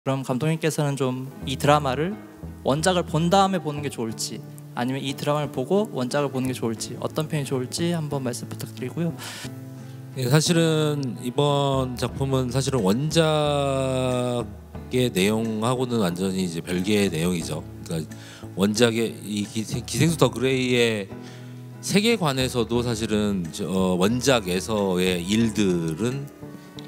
그럼 감독님께서는 좀 이 드라마를 원작을 본 다음에 보는 게 좋을지, 아니면 이 드라마를 보고 원작을 보는 게 좋을지, 어떤 편이 좋을지 한번 말씀 부탁드리고요. 예, 사실은 이번 작품은 사실은 원작의 내용하고는 완전히 이제 별개의 내용이죠. 그러니까 원작의 이 기생수 더 그레이의 세계관에서도 사실은 원작에서의 일들은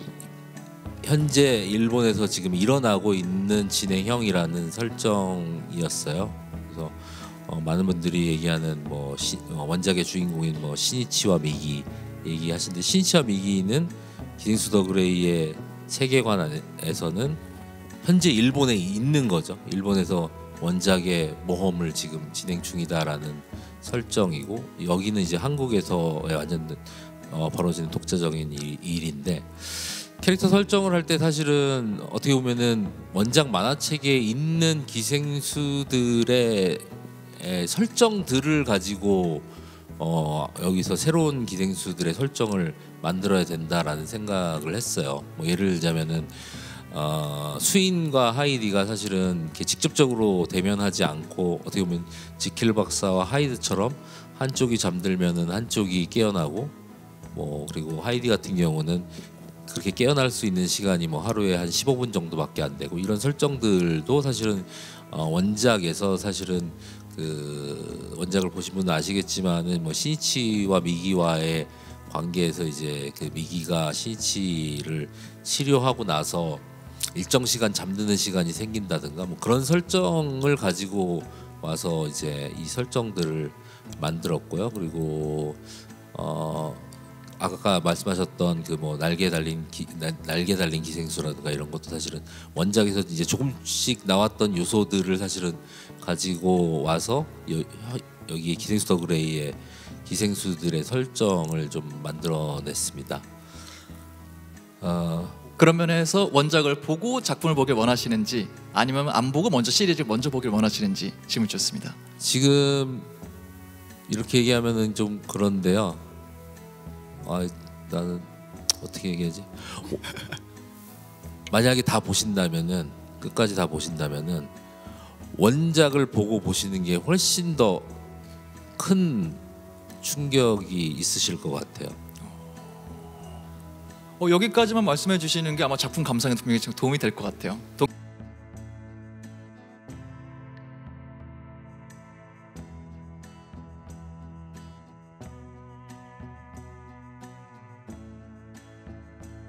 현재 일본에서 지금 일어나고 있는 진행형이라는 설정이었어요. 그래서 많은 분들이 얘기하는 원작의 주인공인 시니치와 미기 얘기하시는데, 시니치와 미기는 기생수 더 그레이의 세계관에서는 현재 일본에 있는 거죠. 일본에서 원작의 모험을 지금 진행 중이다라는 설정이고, 여기는 이제 한국에서의 완전 벌어지는 독자적인 일인데, 캐릭터 설정을 할 때 사실은 어떻게 보면은 원작 만화책에 있는 기생수들의 설정들을 가지고 여기서 새로운 기생수들의 설정을 만들어야 된다라는 생각을 했어요. 예를 들자면은 수인과 하이디가 사실은 이렇게 직접적으로 대면하지 않고, 어떻게 보면 지킬 박사와 하이드처럼 한쪽이 잠들면은 한쪽이 깨어나고, 그리고 하이디 같은 경우는 그렇게 깨어날 수 있는 시간이 하루에 한 15분 정도밖에 안 되고, 이런 설정들도 사실은 원작에서 사실은 그 원작을 보신 분은 아시겠지만은 시니치와 미기와의 관계에서 이제 그 미기가 시니치를 치료하고 나서 일정 시간 잠드는 시간이 생긴다든가 그런 설정을 가지고 와서 이제 이 설정들을 만들었고요. 그리고 아까 말씀하셨던 그 날개 달린 기생수라든가 이런 것도 사실은 원작에서 이제 조금씩 나왔던 요소들을 사실은 가지고 와서 여기 기생수 더 그레이의 기생수들의 설정을 좀 만들어냈습니다. 그런 면에서 원작을 보고 작품을 보길 원하시는지, 아니면 안 보고 먼저 시리즈를 먼저 보길 원하시는지 질문 주셨습니다. 지금 이렇게 얘기하면은 좀 그런데요. 나는 어떻게 얘기하지? 만약에 다 보신다면은, 끝까지 다 보신다면은 원작을 보고 보시는 게 훨씬 더 큰 충격이 있으실 것 같아요. 여기까지만 말씀해 주시는 게 아마 작품 감상에 분명히 도움이 될 것 같아요.